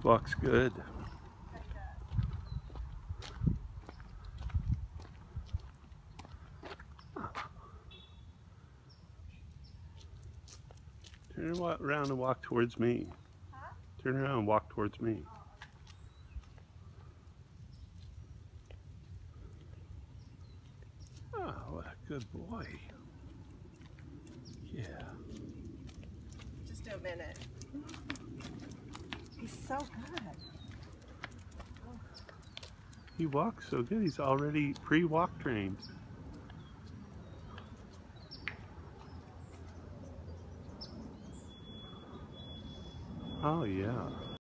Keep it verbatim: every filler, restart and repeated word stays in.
Walks good. Turn around and walk towards me. Huh? Turn around and walk towards me. Oh, what a good boy. Yeah. Just a minute. He's so good. He walks so good. He's already pre-walk trained. Oh, yeah.